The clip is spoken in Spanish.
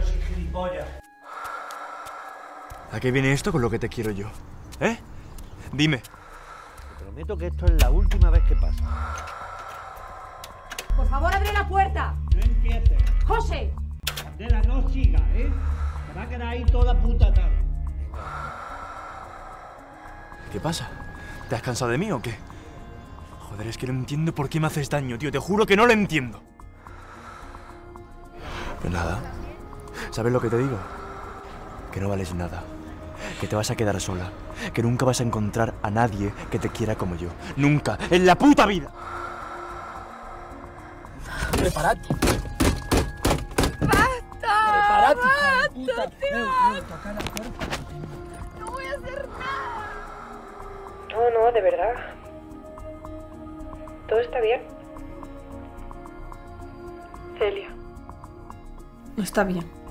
soy gilipollas. ¿A qué viene esto con lo que te quiero yo? ¿Eh? Dime. Te prometo que esto es la última vez que pasa. Por favor, abre la puerta. No empieces. ¡José! Candela, no sigas, ¿eh? Te va a quedar ahí toda puta tarde. ¿Qué pasa? ¿Te has cansado de mí o qué? Joder, es que no entiendo por qué me haces daño, tío. Te juro que no lo entiendo. Pues nada. ¿Sabes lo que te digo? Que no vales nada. Que te vas a quedar sola. Que nunca vas a encontrar a nadie que te quiera como yo. ¡Nunca! ¡En la puta vida! ¡Prepárate! ¡Prepárate, hija de puta! Toca la puerta. No voy a hacer nada. No, de verdad. ¿Todo está bien? Celia. No está bien.